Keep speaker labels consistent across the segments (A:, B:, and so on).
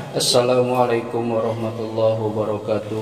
A: Assalamualaikum warahmatullahi wabarakatuh.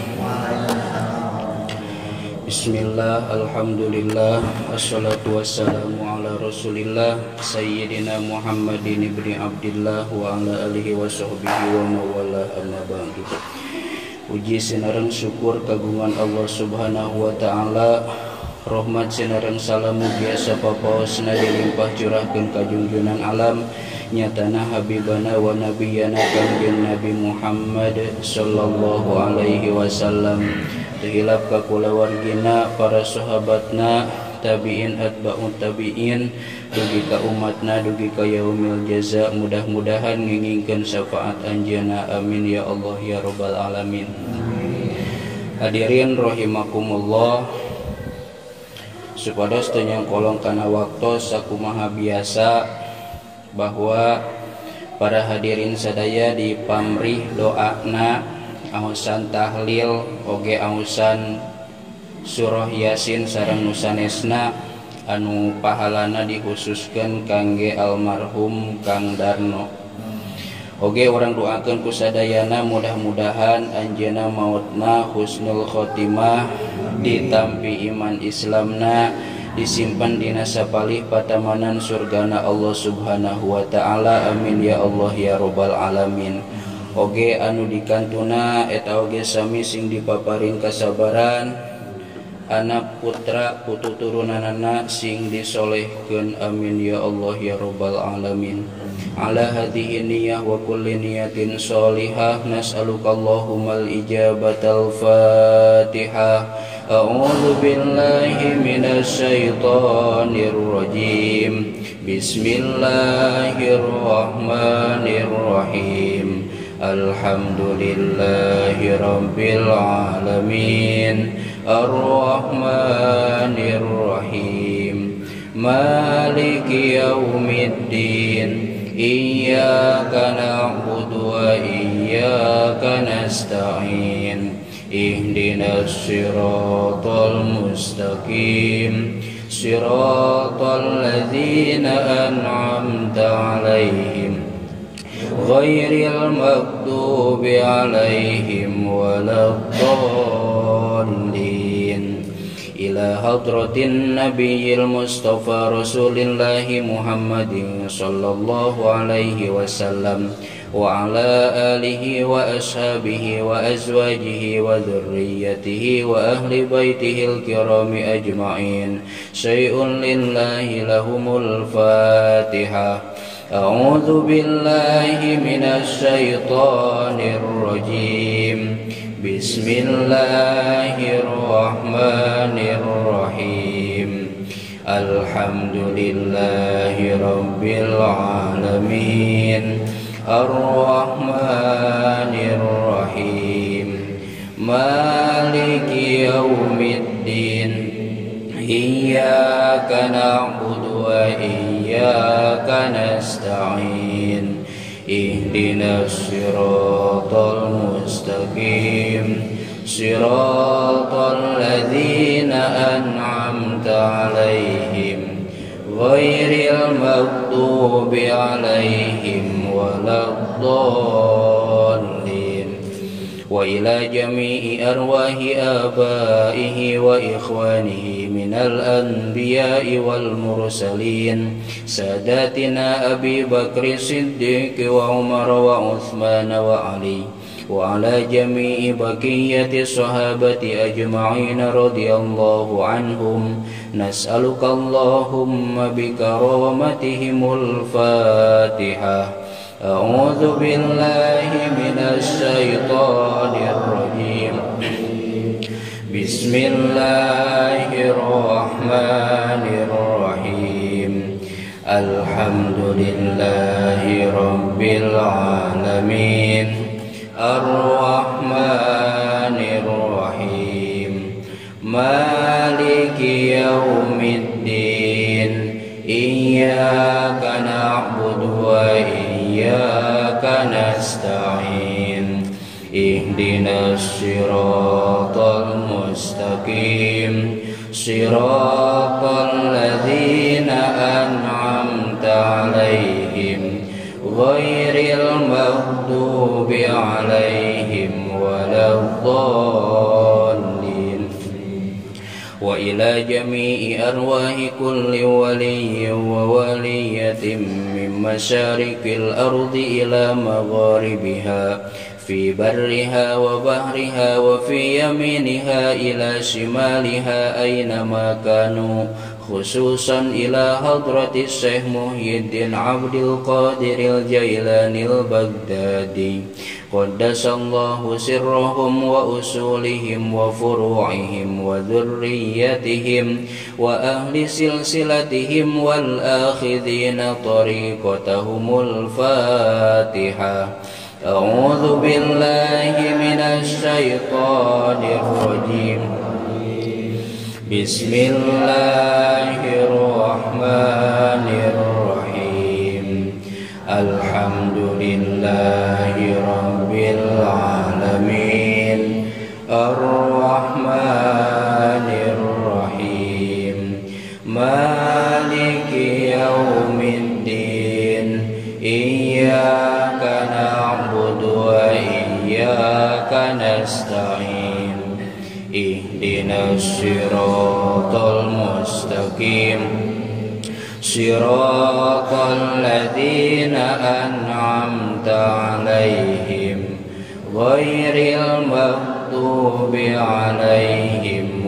A: Bismillah, alhamdulillah, assalatu wassalamu ala rasulillah Sayyidina Muhammadin ibni Abdillah wa ala alihi wa sahbihi wa mawala amma ba'du. Puji sinareng syukur kagungan Allah subhanahu wa ta'ala, rahmat sinareng salamu biasa papaosna dilimpah curahkeun ka junjunan alam nyatana habibana wa nabiyana kangjeng Nabi Muhammad sallallahu alaihi wasallam, tehilap ka kulawargina, para sahabatna, tabi'in atba'ut tabi'in, dugi ka umatna, dugi ka yaumil jaza. Mudah-mudahan ngingingkeun syafaat anjeunna, amin ya Allah ya rabbal alamin. Hadirin rahimakumullah, supados teu nyangkolong kana waktos sakumaha biasa bahwa para hadirin sadaya di pamrih doana ausan tahlil oge ausan surah yasin sareng nu sanesna anu pahalana dikhususkeun kangge almarhum Kang Darno. Oge orang doakeun ku sadayana mudah-mudahan anjeunna mautna husnul khotimah, ditampi iman Islamna, disimpan dina sapalih patamanan surgana Allah subhanahu wa ta'ala, amin ya Allah ya rabbal alamin. Oge anu dikantuna eta oge sami sing dipaparin kasabaran anak putra putu turunanana sing disolehkeun, amin ya Allah ya rabbal alamin. Ala hadhihi niyyah wa kulli niyatin sholihah nas'aluka Allahummal ijabatal Fatihah. A'udzu billahi minasy syaithanir rajim. Bismillahirrahmanirrahim. Alhamdulillahi rabbil alamin. Ar-Rahmanir Rahim. Maliki yaumiddin. Iyyaka na'budu wa iyyaka nasta'in. Ihdinas siratal mustaqim. Siratal ladzina an'amta 'alaihim ghairil maghdubi 'alaihim waladdallin. Ila hadratin nabiyil mustafa rasulillahi Muhammadin sallallahu alaihi wasallam wa ala alihi wa ashabihi wa azwajihi wa dhurriyyatihi wa ahli baitihil kirami ajma'in. Syai'un lillahi lahumul Fatihah. A'udzu billahi minasy syaithanir rajim. Bismillahirrahmanirrahim. Alhamdulillahi rabbil alamin. Ar-Rahmanir Rahim. Maliki yaumiddin. Iyyaka na'budu wa iyyaka nasta'in. Ihdinas siratal mustaqim. Siratal ladzina an'amta 'alaihim ghairil maghdubi 'alaihim waladdallin. Wa ila jami'i arwahi abaihi wa ikhwanihi minal anbiya'i wal mursalin sadatina Abi Bakri Siddiq wa Umar wa Uthman wa Ali wa ala jami'i baqiyati sahabati ajma'in radhiyallahu anhum. Nas'aluka Allahumma bikaramatihimul Fatihah. A'udzu billahi minasy syaithanir rajim. Bismillahirrahmanirrahim. Alhamdulillahi rabbil alamin. Ar-Rahmanir Rahim. Maliki yaumiddin. Iyyaka na'budu wa iyyaka nasta'in. Ihdinas siratal mustaqim. Siratal ladzina an'amta 'alaihim ghairil maghdubi alaihim waladdallin. Wa ila jami'i arwahi kulli waliyyin wa waliyatin min masyarikil ardi ila magharibiha fi barriha wa bahriha wa fi yaminiha ila shimaliha aynama kanu, khususan ila hadrati Syekh Muhyiddin Abdul Qadiril Jailanil Baghdadi qaddasallahu sirrahum wa usulihim wa furu'ihim wa dhurriyyatihim wa ahli silsilatihim wal akhidhina tariqatahumul Fatihah. A'udzu billahi minasy syaithanir rajim. Bismillahirrahmanirrahim. Alhamdulillahi rabbil alamin. Ar-Rahmanir Rahim. Maliki yaumiddin. Iyyaka na'budu wa iyyaka nasta'in. Ihdinas siratal mustaqim. Siratal ladzina an'amta 'alaihim ghairil maghdubi 'alaihim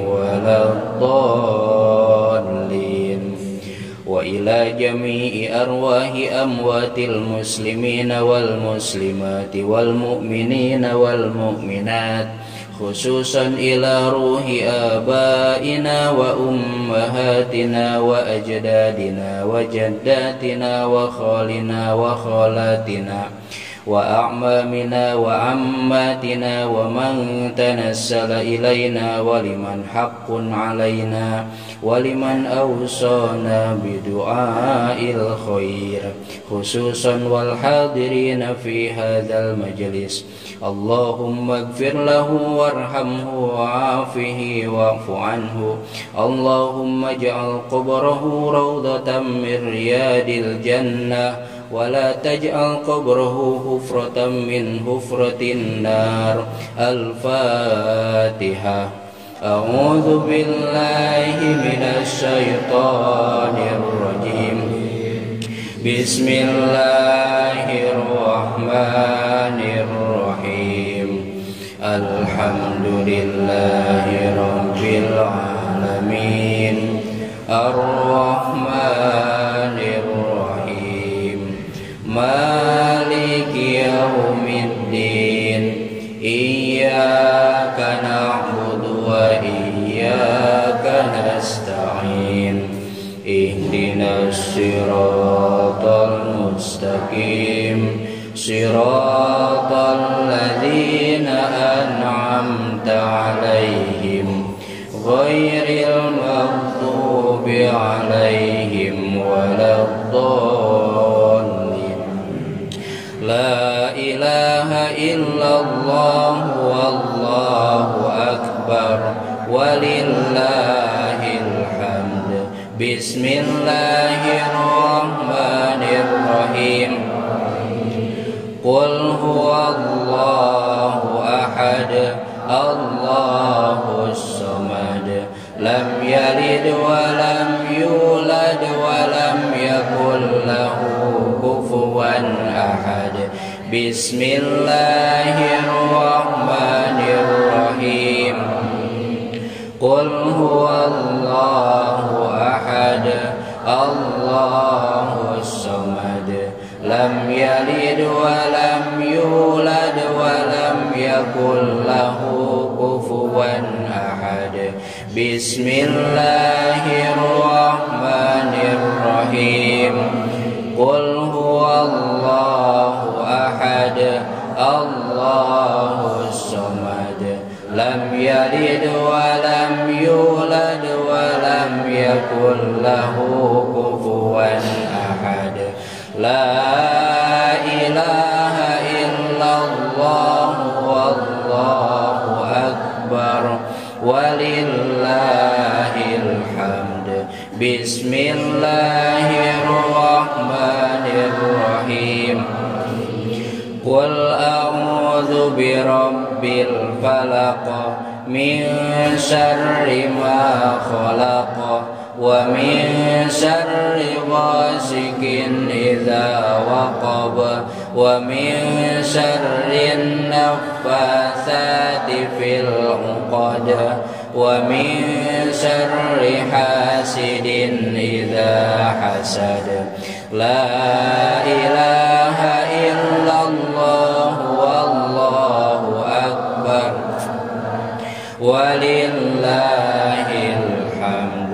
A: waladdallin. Wa ila jami'i arwahi amwatil muslimina wal muslimati wal mu'minina wal mu'minat, khususan ila ruhi abaina wa ummahatina wa ajdadina wa jaddatina wa khalina wa khalatina wa a'mamina wa ammatina wa man tanassala ilaina wa liman haqqun alaina wa liman awsana bidu'ail khair, khususan wal hadirina fi hadzal majlis. Allahumma ighfir lahu warhamhu wa'afihi wa'fu anhu. Allahumma ij'al qabrahu rawdatan min riyadil jannah wa la taj'al qabrahu hufratan min hufratin nar. Al-Fatihah. A'udzu billahi minasy syaithanir rajim. Bismillahirrahmanirrahim. Alhamdulillahi rabbil alamin. Ar-Rahmanir Rahim. Maliki yaumiddin. Iyyaka na'budu wa iyyaka nasta'in. Ihdinas siratal mustaqim. Siratal ladzina an'amta 'alaihim ghairil maghdubi 'alaihim waladdallin. La ilaha illallah wallahu akbar walillahil hamd. Bismillahirrahmanirrahim. Qul huwallahu ahad. Allahus samad. Lam yalid wa lam yulad wa lam yakul lahu kufuwan ahad. Bismillahirrahmanirrahim. Qul huwallahu ahad. Allahus samad. Lam yalid wa lam yulad wa lam yakul lahu kufuwan ahad. Bismillahirrahmanirrahim. Qul huwallahu ahad. Allahus samad. Lam yalid wa lam yulad wa lam yakul lahu kufuwan ahad. La ilaha illallah wallahu akbar walillahil hamd. Bismillahirrahmanirrahim. a'udzu birabbil falaq min syarri ma khalaq wa min syarri ghasikin idza waqab wa min syarri naffatsati fil 'uqad wa min syarri hasidin idza hasad. La ilaha illallah wallahu akbar walillahil hamd.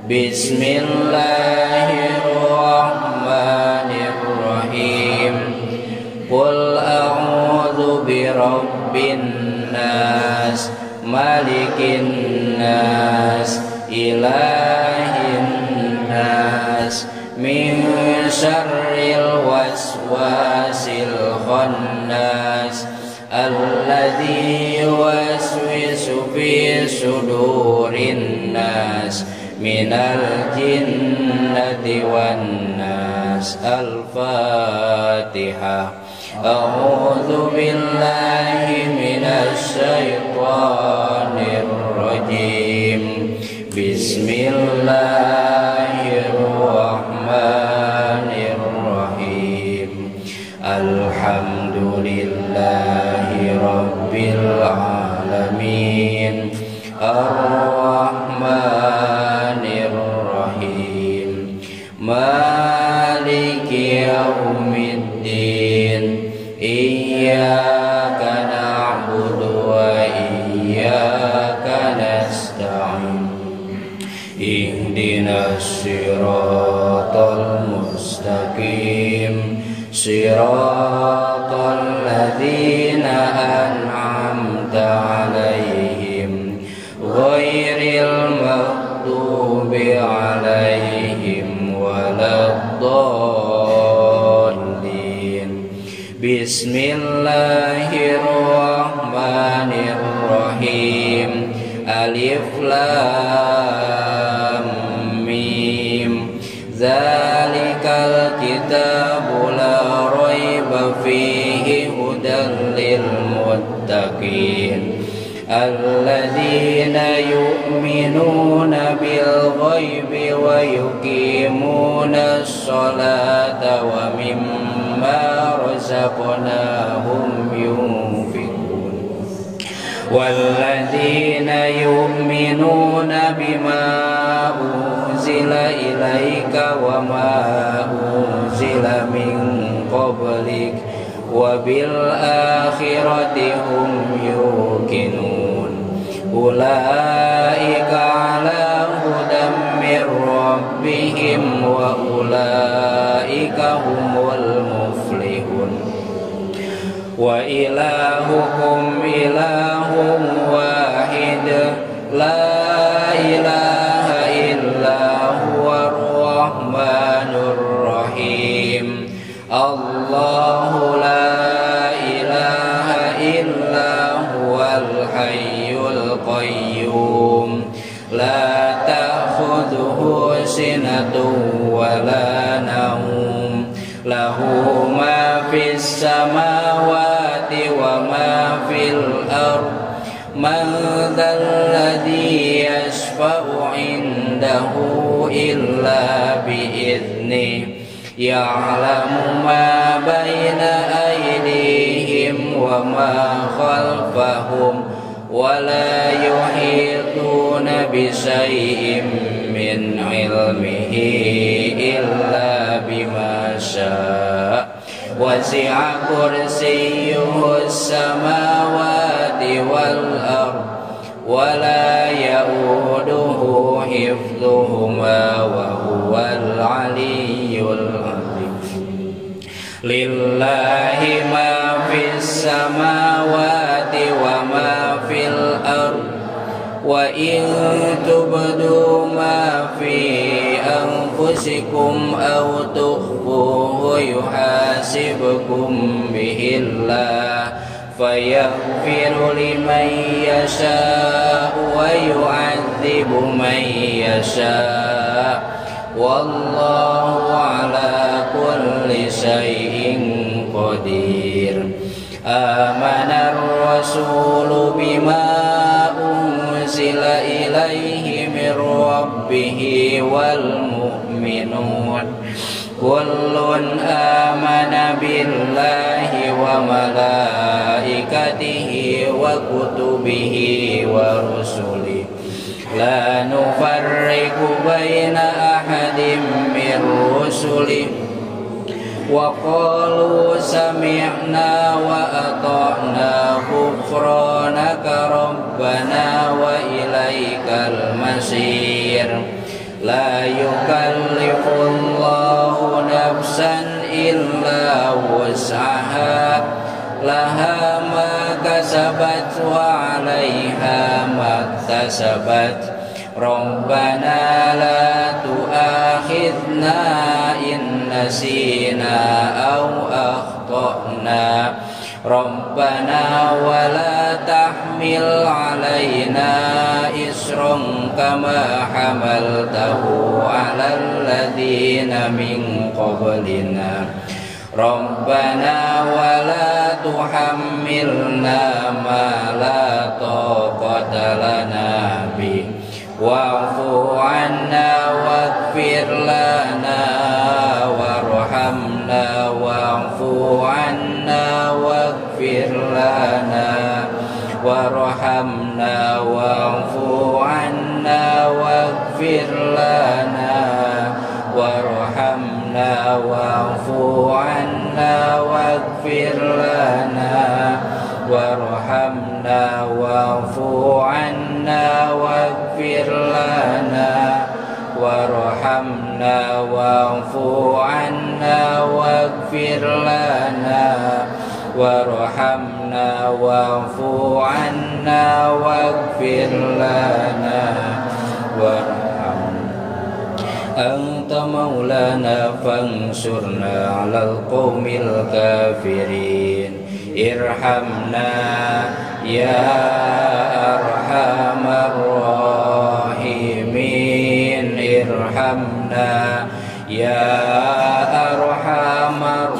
A: Bismillahirrahmanirrahim. Qul a'udzu birabbin nas malikin nas ilahin nas min syarril waswasil khannas alladzi yuwaswisu fi sudurin nas minal jinnati wan nas. Al-Fatihah. A'udzu billahi minasy syaithanir rajim. Bismillahirrahmanirrahim. Alhamdulillahi rabbil alamin. Ar-Rahmanir Rahim. Maliki yaumiddin. Iyyaka na'budu wa iyyaka nasta'in. Ihdinas siratal mustaqim. Siratal ladzina an'amta 'alaihim ghairil maghdubi 'alaihim waladdallin. Bismillahirrahmanirrahim. Alif lam mim. Zalikal kitabu la raiba fihi hudan lil muttaqin. Alladzina yu'minuna bil ghaibi wa yuqimuna sholata wa mimma razaqnahum yunfiqun. Walladzina yu'minuna bima unzila ilaika wa ma unzila min qablik wa bil akhirati hum yuqinun. Ulaika ala hudan mir rabbihim wa ulaika humul muflihun. Wa ilahukum ilahun wahid la ilaha illa huwar rahmanur rahim. Allahu la ilaha illa huwal hayyul qayyum. La ta'khudhuhu sinatun wa la nawm. Lahu ma fis samawati wa ma fil ardh. Man dzal ladzi yashfa'u 'indahu illa bi'idhnihi. Ya'lamu ma baina aydihim wa ma khalfahum wa la yuhituna bi syai'in min 'ilmihi illa bima syaa. Wasi'a kursiyyuhu as-samawati wal ardh wa la ya'uduhu hifdhuhuma wa huwal 'aliyyul 'azim. Lillahi ma fis samawati wa ma fil ardh. Wa in tubdu ma fi anfusikum aw tukhfuhu yuhasibkum bihillah fayaghfiru liman yasha'u wa yu'adzibu man yasha'. Wallahu ala kulli syai'in qadir. Amanar rasulu bima unzila ilaihi mir rabbihi wal mu'minun kullun amana billahi wa malaikatihi wa kutubihi wa rusulihi la nufarriqu baina ahadin mir rusulihi wa qalu sami'na wa ata'na ghufranaka rabbana wa ilaikal masir la yukallifullahu nafsan illa wus'aha laha ma kasabat wa 'alaiha ma iktasabat rabbana la tu'akhidna in nasina aw akhtana rabbana wa la tahmil 'alaina isran kama hamaltahu 'alal ladzina min qablina rabbana wa la tuhammilna ma la taqata lana bi wa'fu 'anna waghfir lana warhamna wa'fu 'anna waghfir lana warhamna wa'fu 'anna waghfir lana warhamna wa'fu 'anna waghfir lana warhamna wa'fu 'anna waghfir lana warhamna wa'fu 'anna waghfir lana warhamna wa'fu 'anna waghfir lana anta maulana fansurna 'alal qaumil kafirin irhamna ya arhamar rahimin irhamna ya arhamar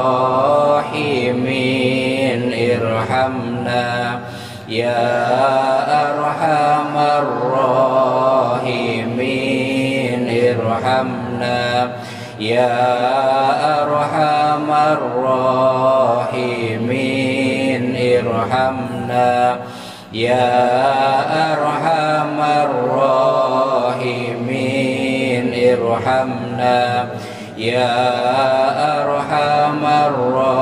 A: rahimin irhamna ya arhamar rahimin irhamna ya arhamar rahimin irhamna ya arhamar rahimin irhamna ya arhamar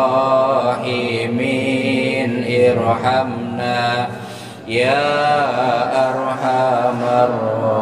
A: rahimin irhamna ya arhamar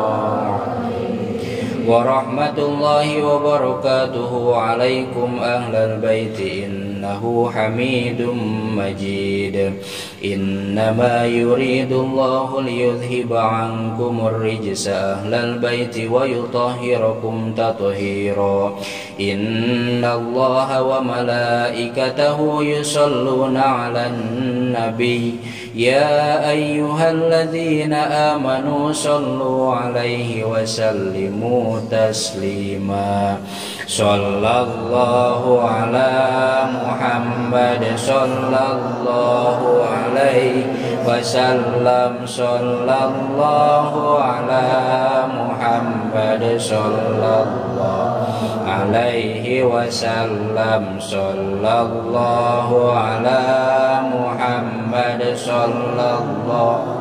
A: wa rahmatullahi wa barakatuhu alaikum ahlal baiti innahu hamidum majid innama yuridullahu liyudhiba ankumur rijsa ahlal baiti wa yutahhirakum tathira innallaha wa malaikatahu yusalluna 'alan nabiy ya ayyuhalladzina amanu sallu 'alaihi wa sallimu taslima sallallahu ala Muhammad sallallahu alaihi wasallam sallallahu ala Muhammad sallallahu alaihi wasallam sallallahu ala Muhammad sallallahu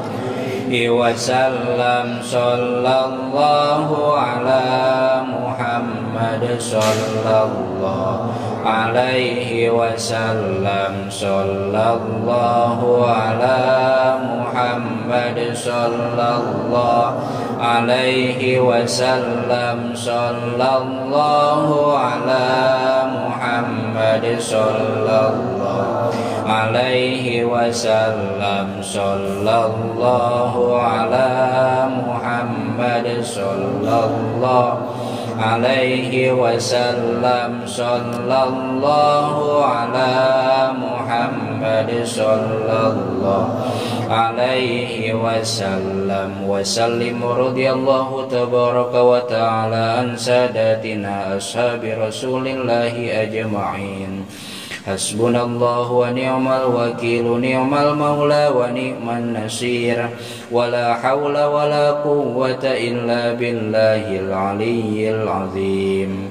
A: wasallam sallallahu ala Muhammad sallallahu alaihi wasallam sallallahu ala Muhammad sallallahu alaihi wasallam sallallahu ala Muhammad sallallahu alaihi wasallam sallallahu ala Muhammad sallallahu alaihi wasallam sallallahu ala Muhammad sallallahu alaihi wasallam wa sallim radhiyallahu tabaraka wa ta'ala an sadatina ashabi rasulillahi ajma'in Hasbunallahu wa ni'mal wakil, ni'mal maula wa ni'man nasir. Wala hawla wala quwwata illa billahil aliyyil azim.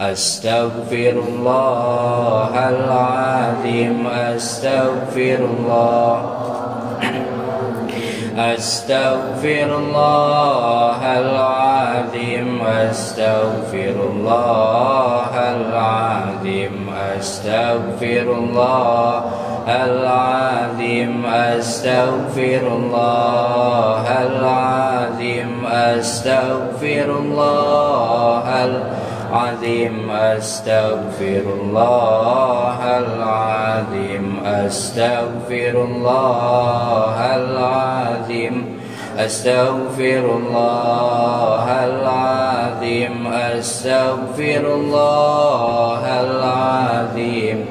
A: Astaghfirullahal azim, astaghfirullah. Astaghfirullahal azim, astaghfirullahal azim, astaghfirullahal azim, astaghfirullahal azim, astaghfirullahal azim, astaghfirullahal azim, astaghfirullahal azim, astaghfirullahal azim, astaghfirullahal azim,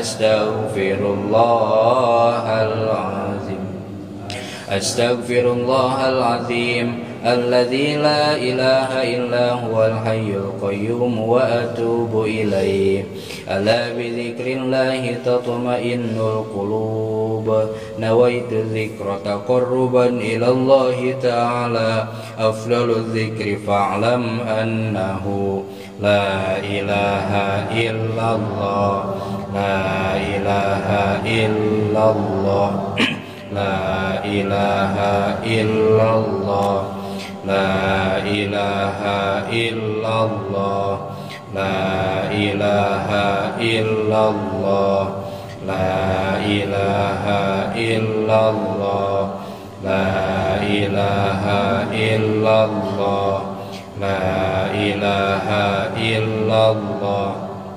A: astaghfirullahal azim, astaghfirullahal azim. الذي لا إله إلا هو الحي القيوم وأتوب إليه. ألا بذكر الله تطمئن القلوب. نويت الذكر تقربا إلى الله تعالى. أفضل الذكر فاعلم أنه لا إله إلا الله، لا إله إلا الله، لا إله إلا الله، لا إله إلا الله، لا إله إلا الله، لا إله إلا الله، لا إله إلا الله، لا إله إلا الله،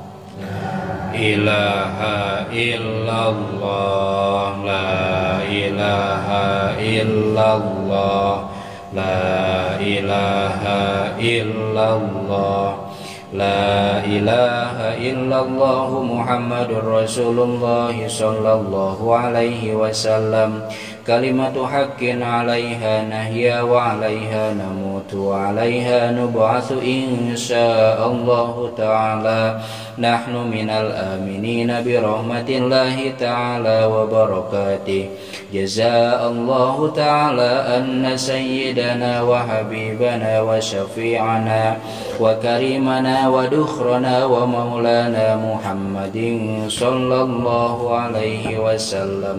A: إله إلا الله، لا إله إلا الله، لا إله إلا الله، لا إله إلا الله محمد رسول الله صلى الله عليه وسلم. كلمة حق عليها نحيا وعليها نموت وعليها نبعث إن شاء الله تعالى. نحن من الآمنين برحمة الله تعالى وبركاته. جزاء الله تعالى أن سيدنا وحبيبنا وشفيعنا وكريمنا ودخرنا ومولانا محمد صلى الله عليه وسلم.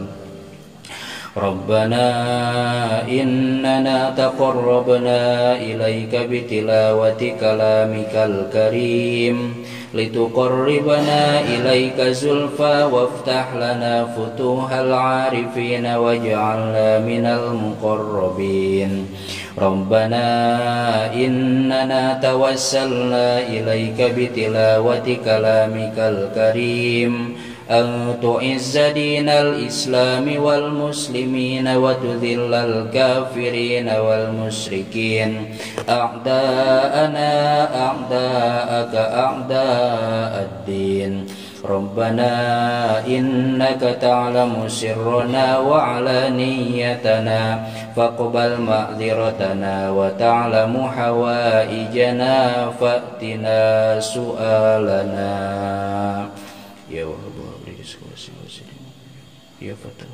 A: ربنا إننا تقربنا إليك بتلاوة كلامك الكريم لتقربنا إليك زلفى وافتح لنا فتوح العارفين واجعلنا من المقربين. ربنا إننا توسلنا إليك بتلاوة كلامك الكريم أن تعز دين الإسلام والمسلمين وتذل الكافرين والمشركين أعداءنا أعداءك أعداء الدين. ربنا إنك تعلم سرنا وعلانيتنا فاقبل معذرتنا وتعلم حوائجنا فأتنا سؤالنا. يا وهاب يا فتح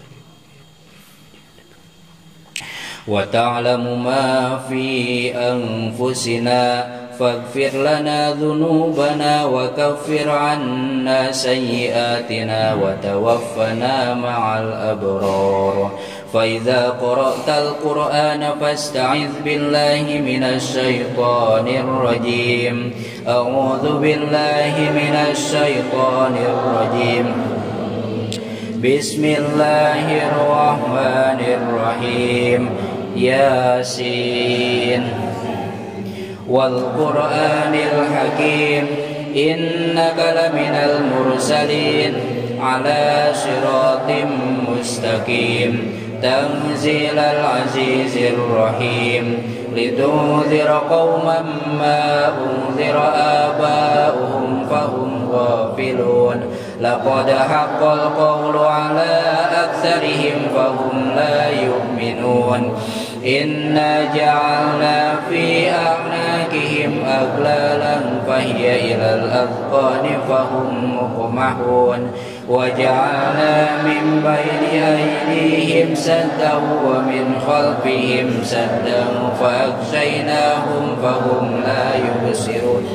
A: وتعلم ما في أنفسنا فاغفر لنا ذنوبنا وكفر عنا سيئاتنا وتوفنا مع الأبرار. فإذا قرأت القرآن فاستعذ بالله من الشيطان الرجيم. أعوذ بالله من الشيطان الرجيم. بسم الله الرحمن الرحيم. ياسين والقرآن الحكيم إنك لمن المرسلين على صراط مستقيم. تنزيل العزيز الرحيم لتنذر قوما ما أنذر آباؤهم فهم غافلون. لقد حق القول على أكثرهم فهم لا يؤمنون. إنا جعلنا في أعناق أعناقهم أغلالا فهي إلى الأذقان فهم مقمحون وجعلنا من بين أيديهم سدا ومن خلفهم سدا فأغشيناهم فهم لا يبصرون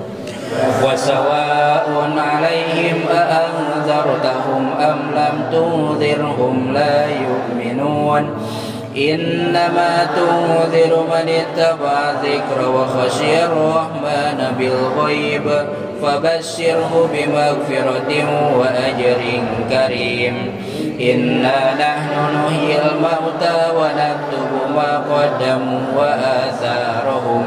A: وسواء عليهم أأنذرتهم أم لم تنذرهم لا يؤمنون إنما تنذر من اتبع الذكر وخشي الرحمن بالغيب فبشره بمغفرة وأجر كريم إنا نحن نحيي الموتى ونكتب ما قدموا وآثارهم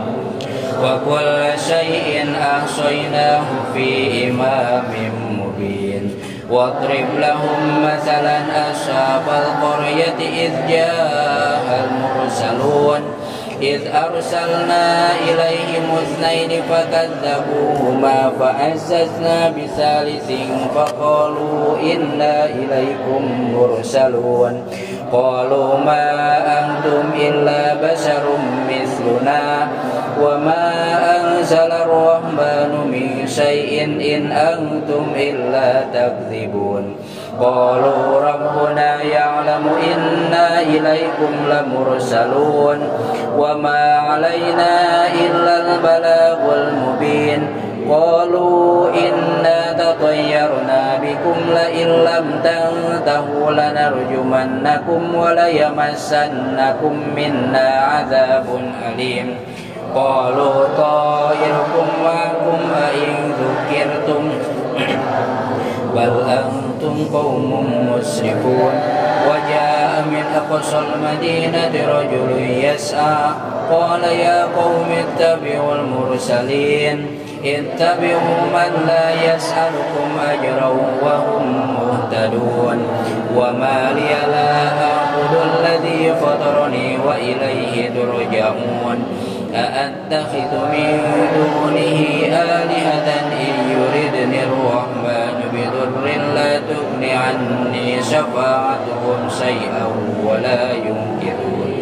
A: وكل شيء أحصيناه في إمام مبين واضرب لهم مثلا أصحاب القرية إذ جاء المرسلون إذ أرسلنا إليهم اثنين فكذبوهما فعززنا بثالث فقالوا إنا إليكم مرسلون قالوا ما أنتم إلا بشر مثلنا وما أنزل الرحمن من شيء إن أنتم إلا تكذبون قالوا ربنا يعلم إنا إليكم لمرسلون وما علينا إلا البلاغ المبين قالوا إنا تطيرنا بكم لئن لم تنتهوا لنرجمنكم وليمسنكم منا عذاب أليم قالوا طائركم معكم أئن ذكرتم بل أنتم قوم مسرفون وجاء من أقصى المدينة رجل يسعى قال يا قوم اتبعوا المرسلين اتبعوا من لا يسألكم أجرا وهم مهتدون وما لي لا أعبد الذي فطرني وإليه ترجعون أأتخذ من دونه آلهة إن يردني الرحمن بضر لا تغن عني شفاعتهم شيئا ولا ينكرون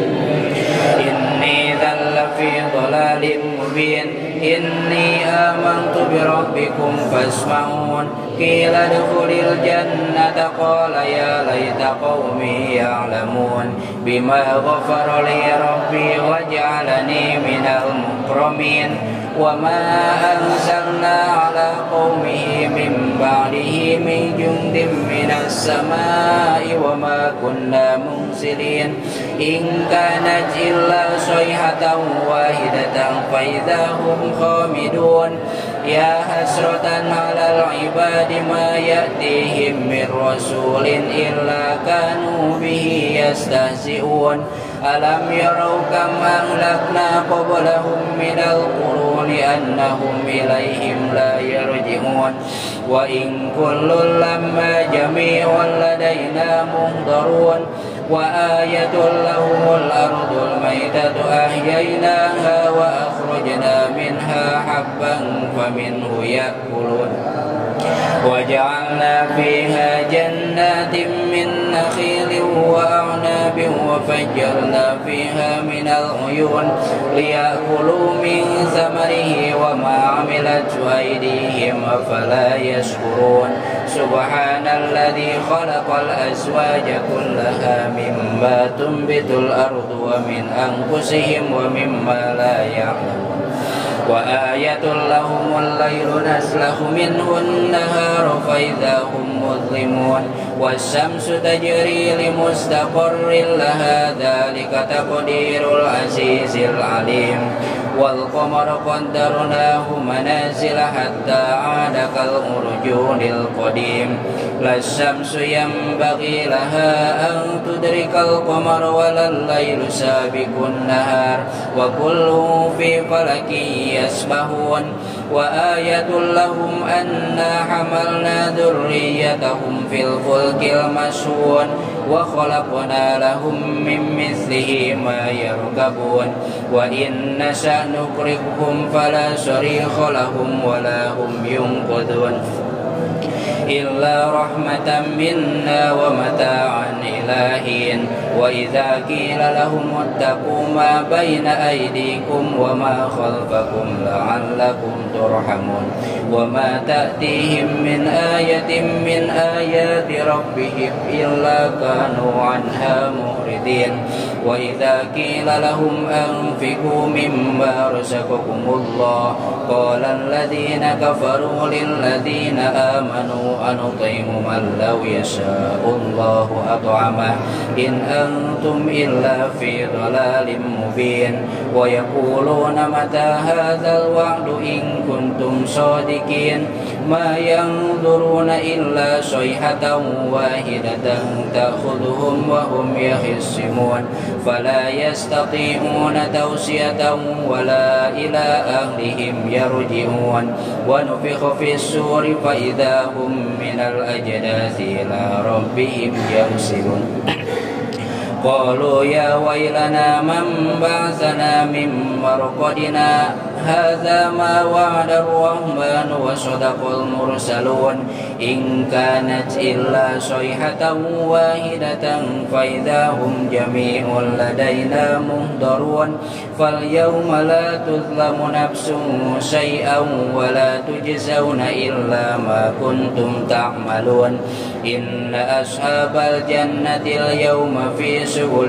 A: إني ذل في ضلال مبين إني آمنت بربكم فاسمعون قيل ادخل الجنة قال يا ليت قومي يعلمون بما غفر لي ربي وجعلني من المكرمين وما أنزلنا على قومه من بعده من جند من السماء وما كنا منزلين إن كانت إلا صيحة واحدة فإذا هم خامدون يا حسرة على العباد ما يأتيهم من رسول إلا كانوا به يستهزئون ألم يروا كم أهلكنا قبلهم من القرون أنهم إليهم لا يرجعون وإن كل لما جميع لدينا محضرون وآية لهم الأرض الميتة أحييناها وأخرجنا منها حبا فمنه يأكلون وجعلنا فيها جنات من نخيل وأعناب وفجرنا فيها من العيون ليأكلوا من ثمره وما عملت أيديهم أفلا يشكرون سبحان الذي خلق الأزواج كلها مما تنبت الأرض ومن أنفسهم ومما لا يعلمون وآية لهم الليل نسلخ منه النهار فإذا هم مظلمون والشمس تجري لمستقر لها ذلك تقدير العزيز العليم والقمر قدرناه منازل حتى عاد كالأرجون القديم لا الشمس ينبغي لها أن تدرك القمر ولا الليل سابق النهار وكل في فلك يسبحون وآية لهم أنا حملنا ذريتهم في الفلك المشحون وخلقنا لهم من مثله ما يركبون وإن نشأ نغرقهم فلا صريخ لهم ولا هم ينقذون إلا رحمة منا ومتاعا إلى حين وإذا قيل لهم اتقوا ما بين أيديكم وما خلفكم لعلكم ترحمون وما تأتيهم من آية من آيات ربهم إلا كانوا عنها معرضين وإذا قيل لهم أنفقوا مما رزقكم الله قال الذين كفروا للذين آمنوا أنطعم من لو يشاء الله أطعمه إن أنتم إلا في ضلال مبين ويقولون متى هذا الوعد إن كنتم صادقين ما ينظرون إلا صيحة واحدة تأخذهم وهم يخصمون فلا يستطيعون توصية ولا إلى أهلهم يرجعون ونفخ في السور فإذا هم من الأجداث إلى ربهم ينسلون قالوا يا ويلنا من بعثنا من مرقدنا هذا ما وعد الرحمن وصدق المرسلون إن كانت إلا صيحة واحدة فإذا هم جميع لدينا محضرون فاليوم لا تظلم نفس شيئا ولا تجزون إلا ما كنتم تعملون إن أصحاب الجنة اليوم في شغل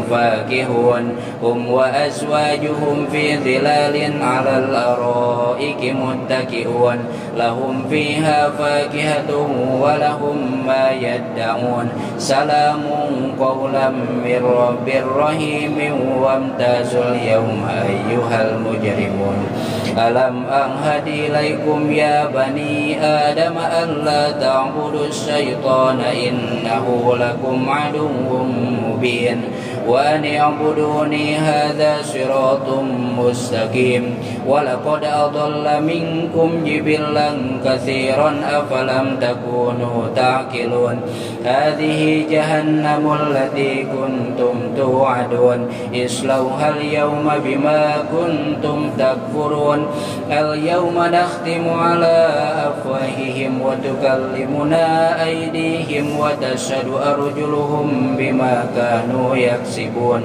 A: فاكهون هم وأزواجهم في ظلال على الأرائك متكئون لهم فيها فاكهة ولهم ما يدعون سلام قولا من رب رحيم وامتازوا اليوم أيها المجرمون ألم أعهد إليكم يا بني آدم ألا تعبدوا الشيطان إنه لكم عدو مبين وأن اعبدوني هذا صراط مستقيم ولقد أضل منكم جبلا كثيرا أفلم تكونوا تعقلون هذه جهنم التي كنتم توعدون اصلوها اليوم بما كنتم تكفرون اليوم نختم على أفواههم وتكلمنا أيديهم وتشهد أرجلهم بما كانوا يكسبون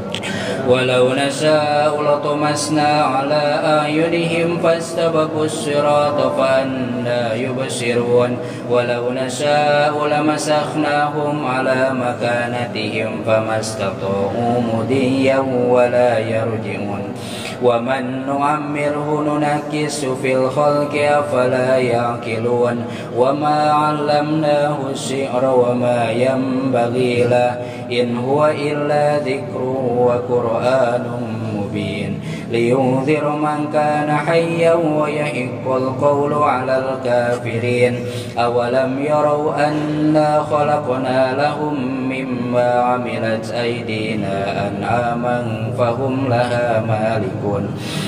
A: ولو نشاء لطمسنا على أعينهم فاستبقوا الصراط فأنى يبصرون ولو نشاء لمسخناهم على مكانتهم فما استطاعوا مضيا ولا يرجعون ومن نعمره ننكس في الخلق أفلا يعقلون وما علمناه الشعر وما ينبغي له إن هو إلا ذكر وقرآن مبين لينذر من كان حيا ويحق القول على الكافرين أولم يروا أنا خلقنا لهم مما عملت أيدينا أنعاما فهم لها مالكون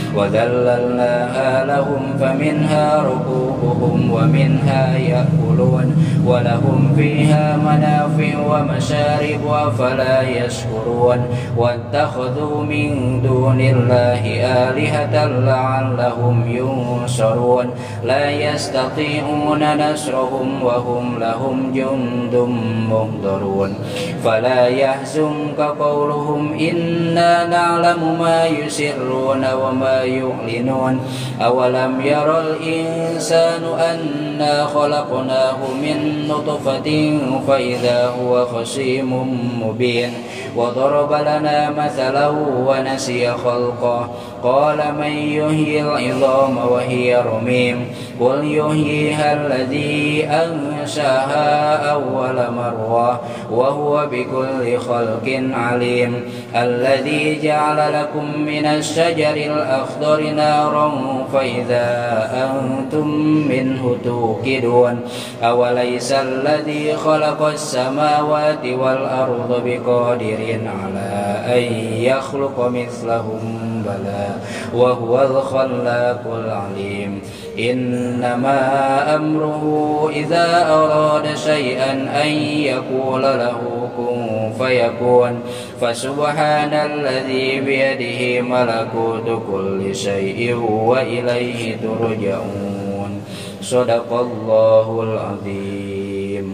A: وذللناها لهم فمنها ركوبهم ومنها يأكلون ولهم فيها منافع ومشارب أفلا يشكرون واتخذوا من دون الله آلهة لعلهم ينصرون لا يستطيعون نصرهم وهم لهم جند مهضرون فلا يحزنك قولهم إنا نعلم ما يسرون وما يعلنون أولم يرى الإنسان أنا خلقناه من نطفة فإذا هو خصيم مبين وضرب لنا مثلا ونسي خلقه قال من يحيي العظام وهي رميم قل يحييها الذي أنشأها أول مرة وهو بكل خلق عليم الذي جعل لكم من الشجر الأخضر نارا فإذا أنتم منه توقدون أوليس الذي خلق السماوات والأرض بقادر على أن يخلق مثلهم بلى وهو الخلاق العليم إنما أمره إذا أراد شيئا أن يقول له كن فيكون فسبحان الذي بيده ملكوت كل شيء وإليه ترجعون Shadaqallahul azim.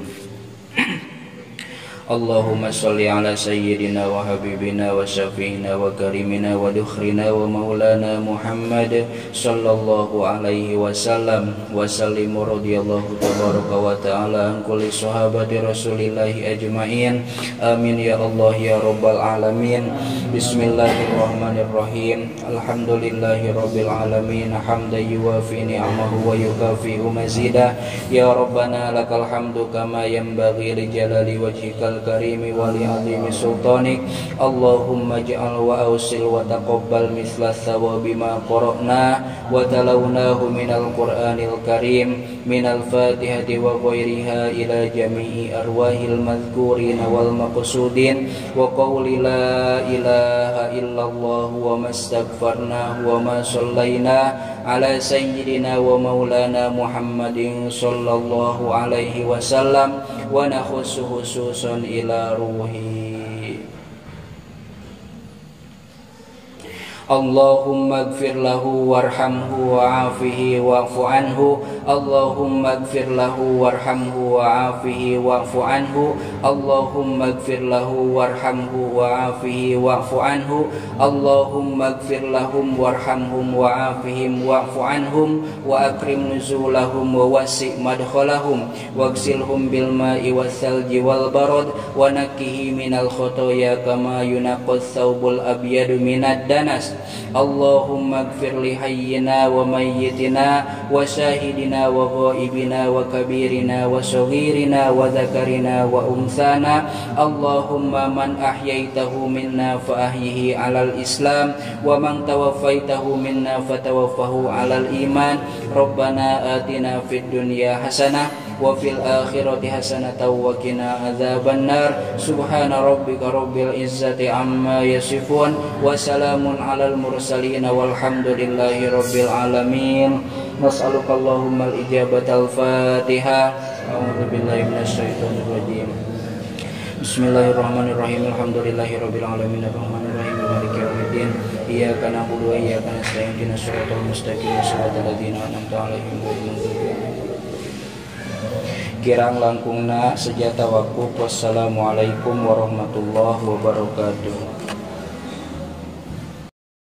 A: Allahumma sholli ala sayyidina wa habibina wa syafi'ina wa karimina wa dukhrina wa maulana Muhammad sallallahu alaihi wasallam wa sallim radhiyallahu tabaraka wa ta'ala an kulli sahabati rasulillahi ajma'in. Amin ya Allah ya rabbal alamin. Bismillahirrahmanirrahim. Alhamdulillahi rabbil alamin hamdan yuwafi ni'amahu wa yukafi'u mazidah. Ya rabbana lakal hamdu kama yanbaghi li jalali wajhikal karimi wa li azimi sultanik. Allahumma ij'al wa awsil wa taqabbal misla thawabi ma qara'na wa talawnahu minal qur'anil karim minal fatihati wa ghairiha ila jami'i arwahil madhkurina wal maqsudin wa qawli la ilaha illallah wa mastaghfarna wa ma sallaina ala sayyidina wa maulana Muhammadin sallallahu alaihi wasallam wa nakhussu khususan ila ruhi. Allahumma ighfir lahu warhamhu wa'afihi wa'fu anhu. Allahumma ighfir lahu warhamhu wa'afihi wa'fu anhu. Allahumma ighfir lahu warhamhu wa'afihi wa'fu anhu. Allahumma ighfir lahum warhamhum wa'afihim wa'fu anhum wa akrim nuzulahum wa wasi' madkhalahum waghsilhum bil ma'i was salji wal barad wa nakkihi minal khotoya kama yunaqqas thawbul abyadu minad danas. Allahumma ighfir li hayyina wa mayyitina wa syahidina wa ghaibina wa kabirina wa saghirina wa dzakarina wa unsana. Allahumma man ahyaitahu minna fa ahyihi alal islam wa man tawaffaitahu minna fatawaffahu alal iman. Rabbana atina fid dunya hasanah wa fil akhirati hasanatan wa qina adzabannar. Subhana rabbika rabbil izzati amma yasifun wa salamun alal mursalin walhamdulillahi rabbil alamin. Nas'aluka Allahumma al-ijabatal Fatihah. A'udzu billahi minasyaitonir rajim. Bismillahirrahmanirrahim. Alhamdulillahi rabbil alamin arrahmanir rahim maliki yaumiddin. Iyyaka na'budu wa iyyaka nasta'in ihdinas siratal mustaqim siratal ladzina an'amta 'alaihim ghairil maghdubi 'alaihim. Kirang langkungna sejata waktu. Wassalamualaikum warahmatullahi wabarakatuh.